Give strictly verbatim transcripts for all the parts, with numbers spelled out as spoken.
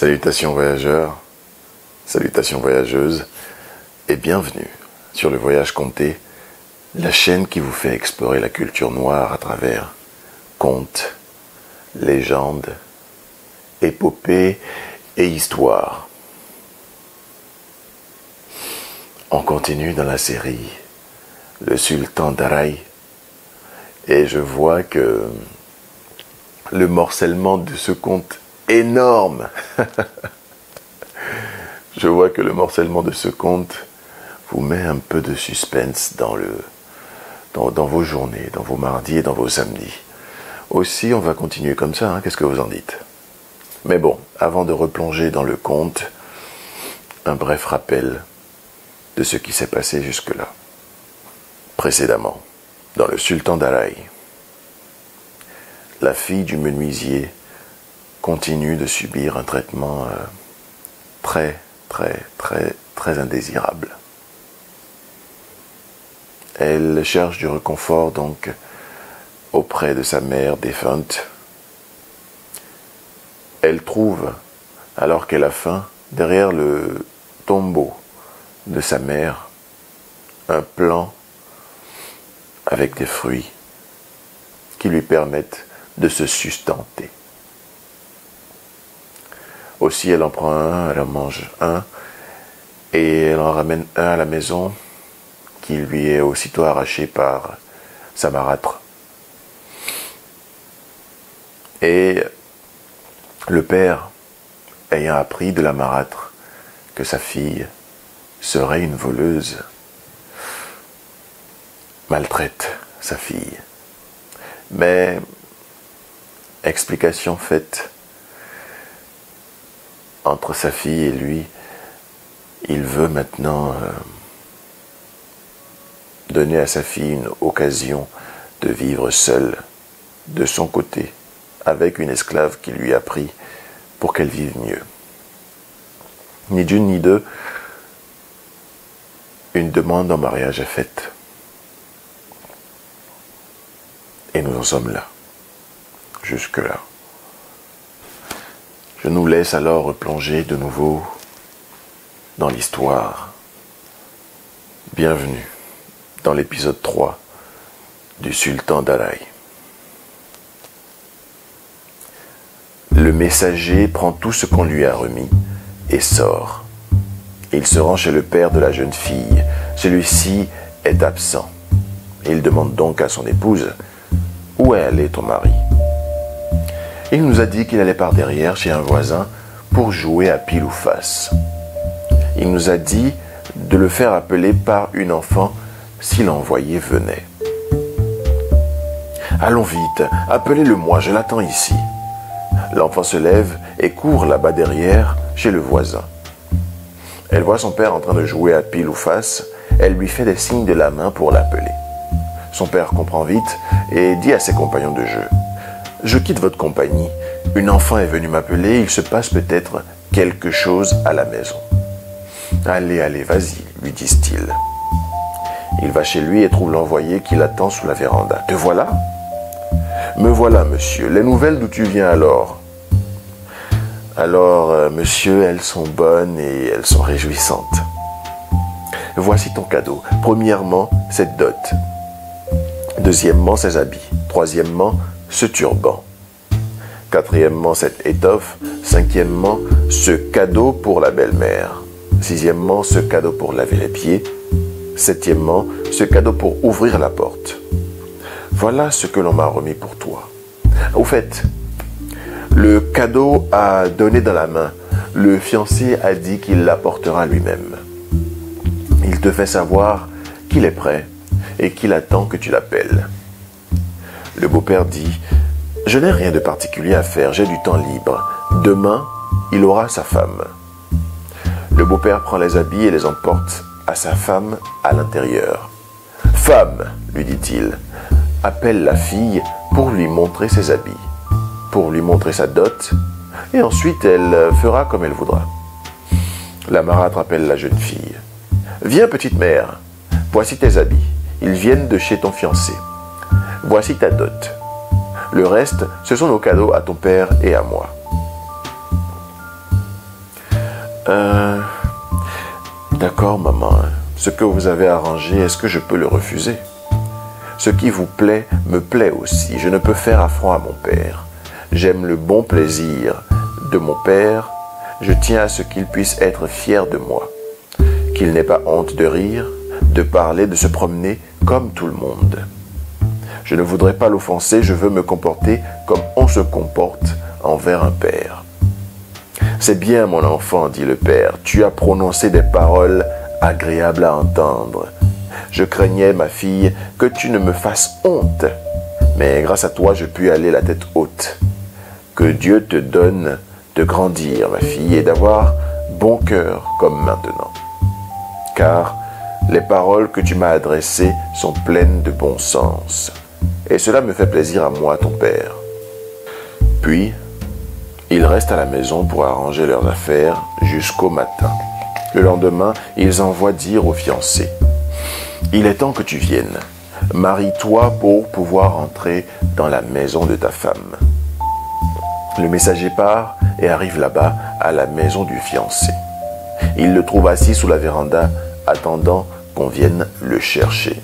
Salutations voyageurs, salutations voyageuses, et bienvenue sur le Voyage Conté, la chaîne qui vous fait explorer la culture noire à travers contes, légendes, épopées et histoires. On continue dans la série Le Sultan Darai, et je vois que le morcellement de ce conte énorme, je vois que le morcellement de ce conte vous met un peu de suspense dans, le, dans, dans vos journées, dans vos mardis et dans vos samedis. Aussi, on va continuer comme ça, hein, qu'est-ce que vous en dites? Mais bon, avant de replonger dans le conte, un bref rappel de ce qui s'est passé jusque-là. Précédemment, dans le Sultan Darai, la fille du menuisier continue de subir un traitement euh, très, très, très, très indésirable. Elle cherche du réconfort donc auprès de sa mère défunte. Elle trouve, alors qu'elle a faim, derrière le tombeau de sa mère, un plan avec des fruits qui lui permettent de se sustenter. Aussi, elle en prend un, elle en mange un, et elle en ramène un à la maison, qui lui est aussitôt arraché par sa marâtre. Et le père, ayant appris de la marâtre que sa fille serait une voleuse, maltraite sa fille. Mais, explication faite, entre sa fille et lui, il veut maintenant euh, donner à sa fille une occasion de vivre seule, de son côté, avec une esclave qui lui a pris pour qu'elle vive mieux. Ni d'une ni deux, une demande en mariage est faite. Et nous en sommes là, jusque-là. Je nous laisse alors replonger de nouveau dans l'histoire. Bienvenue dans l'épisode trois du Sultan Darai. Le messager prend tout ce qu'on lui a remis et sort. Il se rend chez le père de la jeune fille. Celui-ci est absent. Il demande donc à son épouse « Où est allé ton mari ?» Il nous a dit qu'il allait par derrière chez un voisin pour jouer à pile ou face. Il nous a dit de le faire appeler par une enfant si l'envoyé venait. « Allons vite, appelez-le-moi, je l'attends ici. » L'enfant se lève et court là-bas derrière chez le voisin. Elle voit son père en train de jouer à pile ou face. Elle lui fait des signes de la main pour l'appeler. Son père comprend vite et dit à ses compagnons de jeu « Je quitte votre compagnie. Une enfant est venue m'appeler. Il se passe peut-être quelque chose à la maison. »« Allez, allez, vas-y, lui disent-ils. » Il va chez lui et trouve l'envoyé qui l'attend sous la véranda. « Te voilà ?»« Me voilà, monsieur. Les nouvelles d'où tu viens alors ?»« Alors, euh, monsieur, elles sont bonnes et elles sont réjouissantes. Voici ton cadeau. Premièrement, cette dot. Deuxièmement, ces habits. Troisièmement, ce turban. Quatrièmement, cette étoffe. Cinquièmement, ce cadeau pour la belle-mère. Sixièmement, ce cadeau pour laver les pieds. Septièmement, ce cadeau pour ouvrir la porte. Voilà ce que l'on m'a remis pour toi. Au fait, le cadeau à donner dans la main, le fiancé a dit qu'il l'apportera lui-même. Il te fait savoir qu'il est prêt et qu'il attend que tu l'appelles. Le beau-père dit « Je n'ai rien de particulier à faire, j'ai du temps libre. Demain, il aura sa femme. » Le beau-père prend les habits et les emporte à sa femme à l'intérieur. « Femme, lui dit-il, appelle la fille pour lui montrer ses habits, pour lui montrer sa dot, et ensuite elle fera comme elle voudra. » La marâtre appelle la jeune fille. « Viens, petite mère, voici tes habits. Ils viennent de chez ton fiancé. Voici ta dot. Le reste, ce sont nos cadeaux à ton père et à moi. » Euh... D'accord, maman. Ce que vous avez arrangé, est-ce que je peux le refuser? Ce qui vous plaît me plaît aussi. Je ne peux faire affront à mon père. J'aime le bon plaisir de mon père. Je tiens à ce qu'il puisse être fier de moi. Qu'il n'ait pas honte de rire, de parler, de se promener comme tout le monde. Je ne voudrais pas l'offenser, je veux me comporter comme on se comporte envers un père. C'est bien, mon enfant, dit le père, tu as prononcé des paroles agréables à entendre. Je craignais, ma fille, que tu ne me fasses honte, mais grâce à toi, je puis aller la tête haute. Que Dieu te donne de grandir, ma fille, et d'avoir bon cœur comme maintenant. Car les paroles que tu m'as adressées sont pleines de bon sens. Et cela me fait plaisir à moi, ton père. Puis, ils restent à la maison pour arranger leurs affaires jusqu'au matin. Le lendemain, ils envoient dire au fiancé: « Il est temps que tu viennes. Marie-toi pour pouvoir entrer dans la maison de ta femme. » Le messager part et arrive là-bas à la maison du fiancé. Il le trouve assis sous la véranda, attendant qu'on vienne le chercher.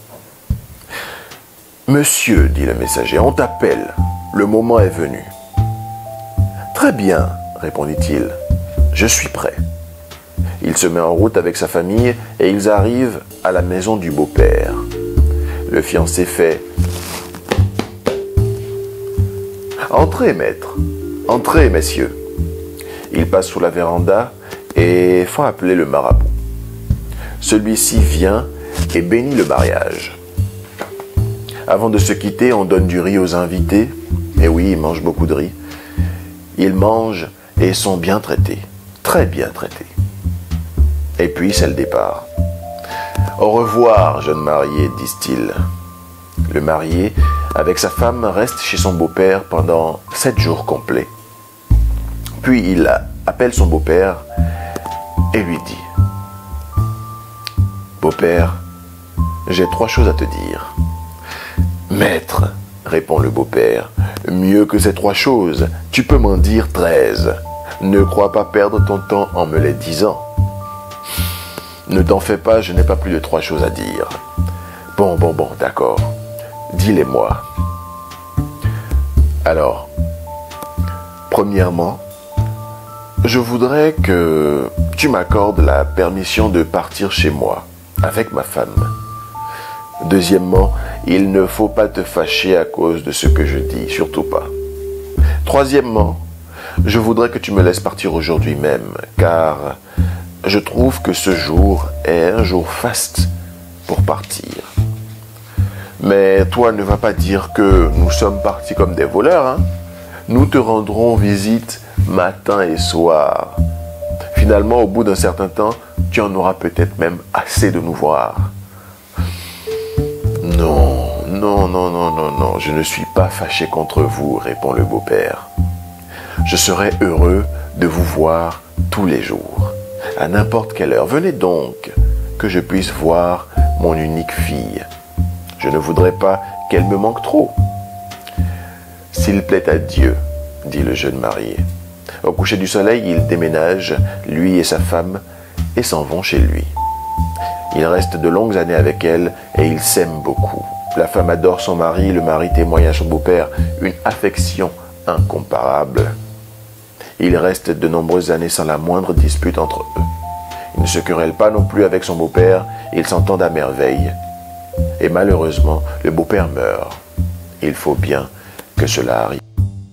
« Monsieur, dit le messager, on t'appelle. Le moment est venu. » « Très bien, répondit-il. Je suis prêt. » Il se met en route avec sa famille et ils arrivent à la maison du beau-père. Le fiancé fait: « Entrez, maître. Entrez, messieurs. » Ils passent sous la véranda et font appeler le marabout. Celui-ci vient et bénit le mariage. Avant de se quitter, on donne du riz aux invités. Et oui, ils mangent beaucoup de riz. Ils mangent et sont bien traités, très bien traités. Et puis c'est le départ. « Au revoir, jeune marié, disent-ils. » Le marié, avec sa femme, reste chez son beau-père pendant sept jours complets. Puis il appelle son beau-père et lui dit: « Beau-père, j'ai trois choses à te dire. »« Maître, répond le beau-père, mieux que ces trois choses, tu peux m'en dire treize. Ne crois pas perdre ton temps en me les disant. »« Ne t'en fais pas, je n'ai pas plus de trois choses à dire. »« Bon, bon, bon, d'accord. Dis-les-moi. » Alors, premièrement, je voudrais que tu m'accordes la permission de partir chez moi avec ma femme. Deuxièmement, il ne faut pas te fâcher à cause de ce que je dis, surtout pas. Troisièmement, je voudrais que tu me laisses partir aujourd'hui même, car je trouve que ce jour est un jour faste pour partir. Mais toi ne vas pas dire que nous sommes partis comme des voleurs, hein? Nous te rendrons visite matin et soir. Finalement, au bout d'un certain temps, tu en auras peut-être même assez de nous voir. Non, non, non, non, non, non, je ne suis pas fâché contre vous, répond le beau-père. Je serai heureux de vous voir tous les jours, à n'importe quelle heure. Venez donc, que je puisse voir mon unique fille. Je ne voudrais pas qu'elle me manque trop. S'il plaît à Dieu, dit le jeune marié. Au coucher du soleil, il déménage, lui et sa femme, et s'en vont chez lui. Il reste de longues années avec elle et ils s'aiment beaucoup. La femme adore son mari, le mari témoigne à son beau-père une affection incomparable. Il reste de nombreuses années sans la moindre dispute entre eux. Il ne se querelle pas non plus avec son beau-père, ils s'entendent à merveille. Et malheureusement, le beau-père meurt. Il faut bien que cela arrive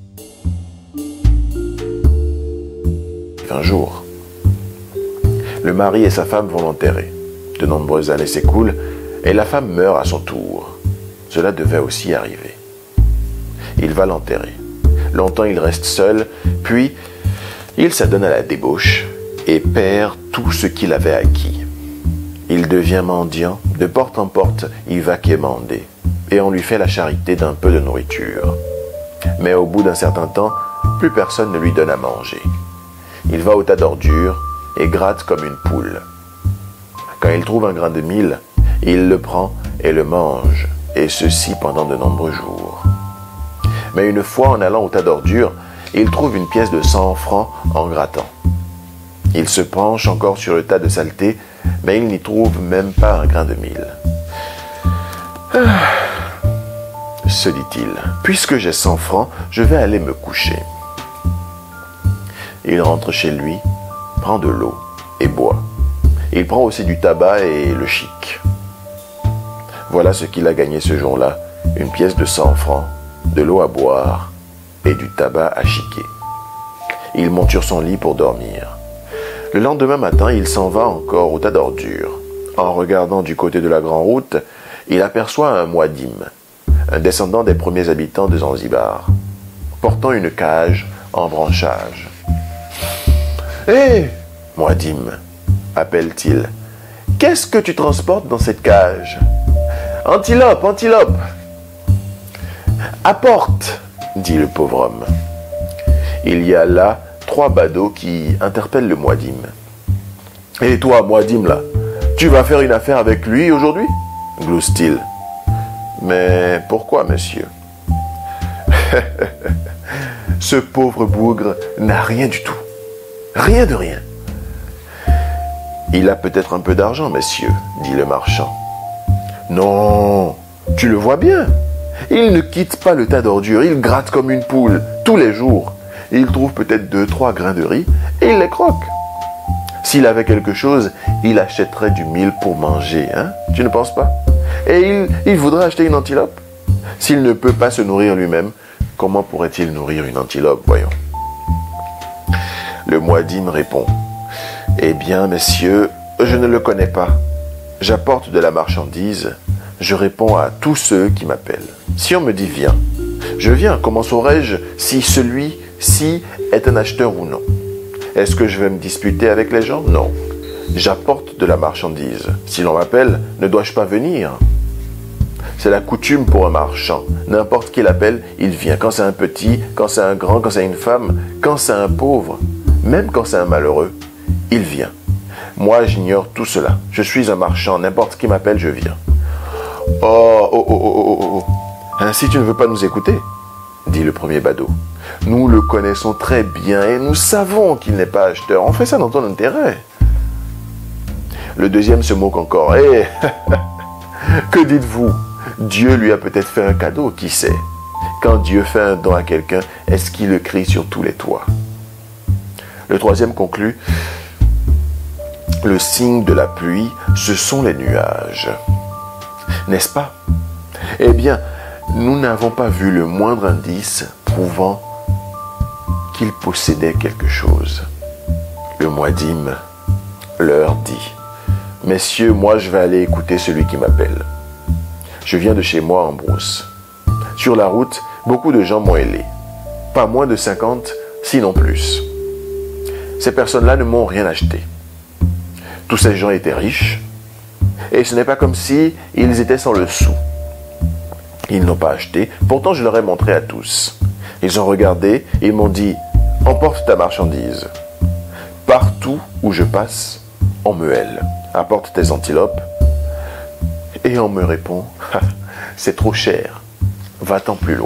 un jour. Le mari et sa femme vont l'enterrer. De nombreuses années s'écoulent et la femme meurt à son tour. Cela devait aussi arriver. Il va l'enterrer. Longtemps il reste seul, puis il s'adonne à la débauche et perd tout ce qu'il avait acquis. Il devient mendiant, de porte en porte, il va quémander, et on lui fait la charité d'un peu de nourriture. Mais au bout d'un certain temps, plus personne ne lui donne à manger. Il va au tas d'ordures et gratte comme une poule. Quand il trouve un grain de mil, il le prend et le mange, et ceci pendant de nombreux jours. Mais une fois, en allant au tas d'ordures, il trouve une pièce de cent francs en grattant. Il se penche encore sur le tas de saleté, mais il n'y trouve même pas un grain de mil. Ah, se dit-il, puisque j'ai cent francs, je vais aller me coucher. Il rentre chez lui, prend de l'eau et boit. Il prend aussi du tabac et le chic. Voilà ce qu'il a gagné ce jour-là, une pièce de cent francs, de l'eau à boire et du tabac à chiquer. Il monte sur son lit pour dormir. Le lendemain matin, il s'en va encore au tas d'ordures. En regardant du côté de la grande route, il aperçoit un Mouadim, un descendant des premiers habitants de Zanzibar, portant une cage en branchage. « Hé, Mouadim !» appelle-t-il. « Qu'est-ce que tu transportes dans cette cage ?»« Antilope, antilope !»« Apporte !» dit le pauvre homme. Il y a là trois badauds qui interpellent le Mouadim. « Et toi, Mouadim, là, tu vas faire une affaire avec lui aujourd'hui ?» glousse-t-il. « Mais pourquoi, monsieur ?» Ce pauvre bougre n'a rien du tout. Rien de rien. « Il a peut-être un peu d'argent, messieurs, dit le marchand. « Non, tu le vois bien. Il ne quitte pas le tas d'ordures, il gratte comme une poule, tous les jours. Il trouve peut-être deux, trois grains de riz et il les croque. S'il avait quelque chose, il achèterait du mil pour manger, hein? Tu ne penses pas? Et il, il voudrait acheter une antilope. S'il ne peut pas se nourrir lui-même, comment pourrait-il nourrir une antilope, voyons? » Le Mouadim répond. « Eh bien, messieurs, je ne le connais pas. J'apporte de la marchandise. Je réponds à tous ceux qui m'appellent. Si on me dit « viens », je viens. Comment saurais-je si celui-ci est un acheteur ou non? Est-ce que je vais me disputer avec les gens? Non. J'apporte de la marchandise. Si l'on m'appelle, ne dois-je pas venir? C'est la coutume pour un marchand. N'importe qui l'appelle, il vient. Quand c'est un petit, quand c'est un grand, quand c'est une femme, quand c'est un pauvre, même quand c'est un malheureux, il vient. Moi, j'ignore tout cela. Je suis un marchand. N'importe qui m'appelle, je viens. Oh, oh, oh, oh, oh, oh. Ainsi, tu ne veux pas nous écouter, dit le premier badaud. Nous le connaissons très bien et nous savons qu'il n'est pas acheteur. On fait ça dans ton intérêt. Le deuxième se moque encore. Eh, que dites-vous? Dieu lui a peut-être fait un cadeau, qui sait? Quand Dieu fait un don à quelqu'un, est-ce qu'il le crie sur tous les toits? Le troisième conclut. Le signe de la pluie, ce sont les nuages. N'est-ce pas? Eh bien, nous n'avons pas vu le moindre indice prouvant qu'il possédait quelque chose. Le Mouadim leur dit, « Messieurs, moi je vais aller écouter celui qui m'appelle. Je viens de chez moi en brousse. Sur la route, beaucoup de gens m'ont hélé. Pas moins de cinquante, sinon plus. Ces personnes-là ne m'ont rien acheté. Tous ces gens étaient riches, et ce n'est pas comme si ils étaient sans le sou. Ils n'ont pas acheté, pourtant je leur ai montré à tous. Ils ont regardé, ils m'ont dit, « Emporte ta marchandise. » Partout où je passe, on me hèle. Apporte tes antilopes. Et on me répond, « C'est trop cher. Va-t'en plus loin. »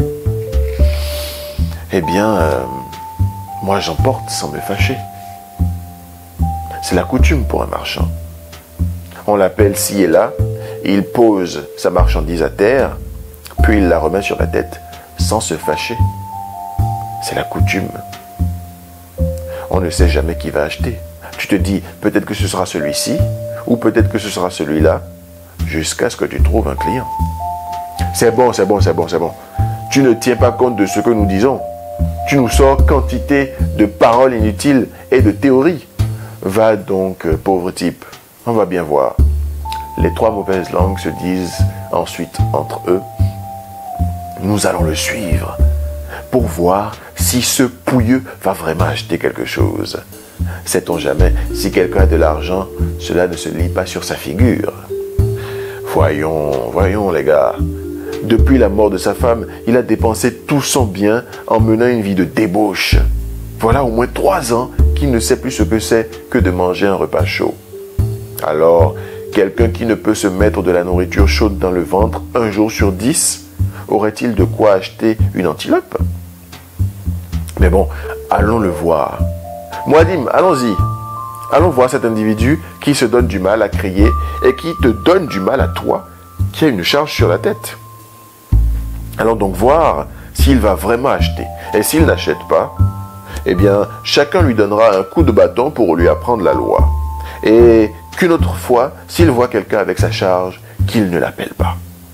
Eh bien, euh, moi j'emporte sans me fâcher. C'est la coutume pour un marchand. On l'appelle ci et là, il pose sa marchandise à terre, puis il la remet sur la tête sans se fâcher. C'est la coutume. On ne sait jamais qui va acheter. Tu te dis, peut-être que ce sera celui-ci, ou peut-être que ce sera celui-là, jusqu'à ce que tu trouves un client. C'est bon, c'est bon, c'est bon, c'est bon. Tu ne tiens pas compte de ce que nous disons. Tu nous sors quantité de paroles inutiles et de théories. Va donc, pauvre type, on va bien voir. Les trois mauvaises langues se disent ensuite entre eux, nous allons le suivre pour voir si ce pouilleux va vraiment acheter quelque chose. Sait-on jamais, si quelqu'un a de l'argent, cela ne se lit pas sur sa figure. Voyons, voyons les gars. Depuis la mort de sa femme, il a dépensé tout son bien en menant une vie de débauche. Voilà au moins trois ans qu'il ne sait plus ce que c'est que de manger un repas chaud. Alors, quelqu'un qui ne peut se mettre de la nourriture chaude dans le ventre un jour sur dix, aurait-il de quoi acheter une antilope? Mais bon, allons le voir. Mouadim, allons-y. Allons voir cet individu qui se donne du mal à crier et qui te donne du mal à toi, qui a une charge sur la tête. Allons donc voir s'il va vraiment acheter. Et s'il n'achète pas, eh bien, chacun lui donnera un coup de bâton pour lui apprendre la loi. Et qu'une autre fois, s'il voit quelqu'un avec sa charge, qu'il ne l'appelle pas.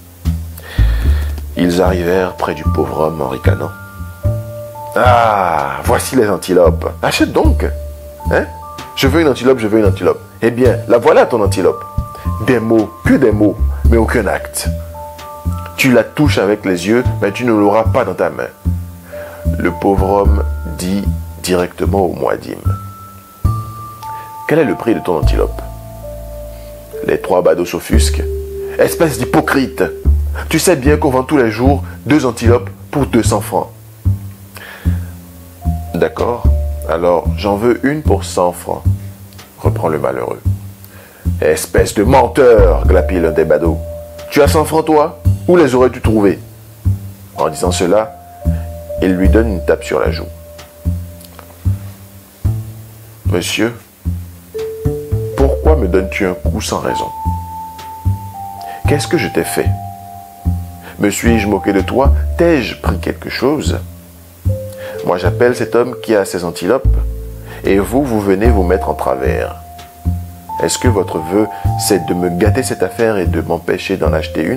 Ils arrivèrent près du pauvre homme en ricanant. « Ah, voici les antilopes. Achète donc. Hein? Je veux une antilope, je veux une antilope. Eh bien, la voilà ton antilope. Des mots, que des mots, mais aucun acte. Tu la touches avec les yeux, mais tu ne l'auras pas dans ta main. » Le pauvre homme dit directement au Mouadim. « Quel est le prix de ton antilope ?» Les trois badauds s'offusquent. « Espèce d'hypocrite! Tu sais bien qu'on vend tous les jours deux antilopes pour deux cents francs. » « D'accord, alors j'en veux une pour cent francs, reprend le malheureux. « Espèce de menteur, glapit l'un des badauds. Tu as cent francs toi? Où les aurais-tu trouvés? » En disant cela, il lui donne une tape sur la joue. « Monsieur, pourquoi me donnes-tu un coup sans raison? Qu'est-ce que je t'ai fait? Me suis-je moqué de toi? T'ai-je pris quelque chose? Moi j'appelle cet homme qui a ses antilopes, et vous, vous venez vous mettre en travers. Est-ce que votre vœu, c'est de me gâter cette affaire et de m'empêcher d'en acheter une? »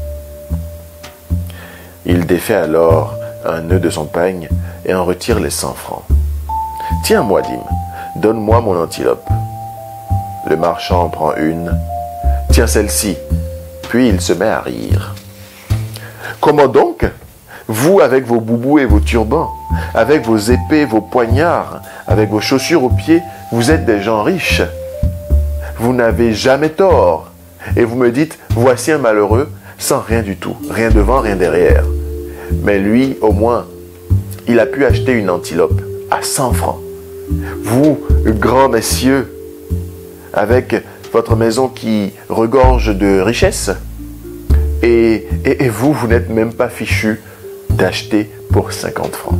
Il défait alors un nœud de son pagne et en retire les cent francs. « Tiens, Mouadim, donne-moi mon antilope. » Le marchand en prend une. « Tiens celle-ci. » Puis il se met à rire. « Comment donc? Vous avec vos boubous et vos turbans, avec vos épées, vos poignards, avec vos chaussures aux pieds, vous êtes des gens riches. Vous n'avez jamais tort. Et vous me dites, voici un malheureux, sans rien du tout, rien devant, rien derrière. Mais lui, au moins, il a pu acheter une antilope à cent francs. Vous, grands messieurs, avec votre maison qui regorge de richesses, et, et, et vous, vous n'êtes même pas fichu d'acheter pour cinquante francs.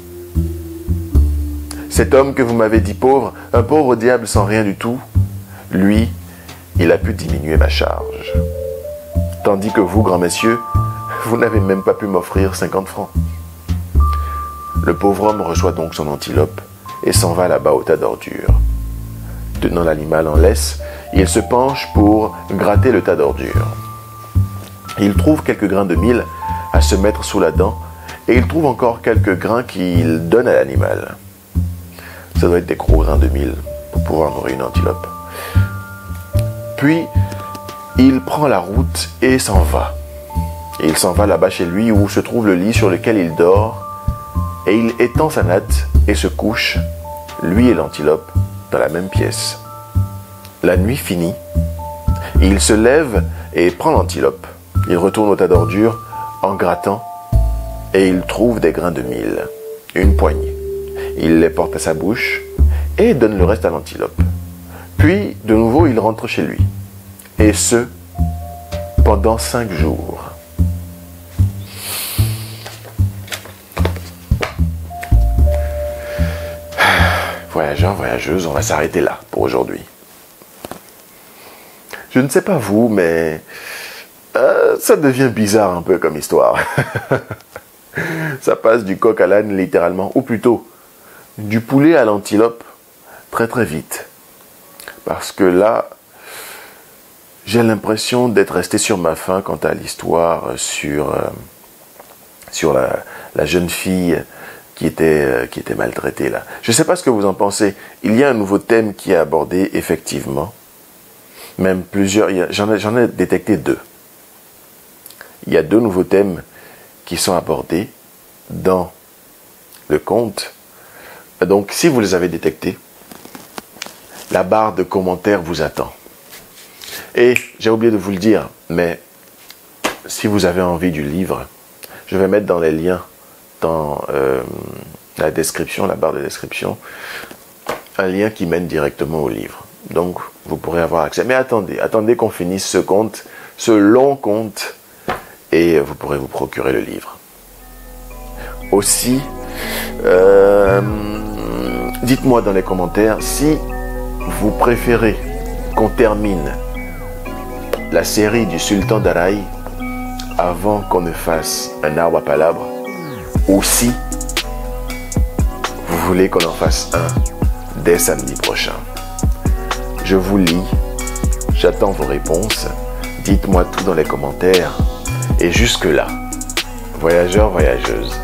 Cet homme que vous m'avez dit pauvre, un pauvre diable sans rien du tout, lui, il a pu diminuer ma charge. Tandis que vous, grands messieurs, vous n'avez même pas pu m'offrir cinquante francs. Le pauvre homme reçoit donc son antilope et s'en va là-bas au tas d'ordures. Tenant l'animal en laisse, il se penche pour gratter le tas d'ordures. Il trouve quelques grains de mil à se mettre sous la dent et il trouve encore quelques grains qu'il donne à l'animal. Ça doit être des gros grains de mil pour pouvoir nourrir une antilope. Puis, il prend la route et s'en va. Et il s'en va là-bas chez lui où se trouve le lit sur lequel il dort et il étend sa natte et se couche, lui et l'antilope, dans la même pièce. La nuit finie, il se lève et prend l'antilope. Il retourne au tas d'ordures en grattant et il trouve des grains de mil, une poignée. Il les porte à sa bouche et donne le reste à l'antilope. Puis, de nouveau, il rentre chez lui. Et ce, pendant cinq jours. Voyageurs, voyageuses, on va s'arrêter là pour aujourd'hui. Je ne sais pas vous, mais euh, ça devient bizarre un peu comme histoire. Ça passe du coq à l'âne littéralement, ou plutôt du poulet à l'antilope très très vite. Parce que là, j'ai l'impression d'être resté sur ma faim quant à l'histoire sur, euh, sur la, la jeune fille qui était, euh, qui était maltraitée là. Je ne sais pas ce que vous en pensez. Il y a un nouveau thème qui est abordé effectivement. Même plusieurs, j'en ai, j'en ai détecté deux. Il y a deux nouveaux thèmes qui sont abordés dans le conte. Donc, si vous les avez détectés, la barre de commentaires vous attend. Et j'ai oublié de vous le dire, mais si vous avez envie du livre, je vais mettre dans les liens, dans euh, la description, la barre de description, un lien qui mène directement au livre. Donc, vous pourrez avoir accès. Mais attendez, attendez qu'on finisse ce conte, ce long conte, et vous pourrez vous procurer le livre. Aussi, euh, Dites-moi dans les commentaires si vous préférez qu'on termine la série du Sultan d'Araï avant qu'on ne fasse un arbre à palabres, ou si vous voulez qu'on en fasse un dès samedi prochain. Je vous lis, j'attends vos réponses, dites-moi tout dans les commentaires, et jusque-là, voyageurs, voyageuses,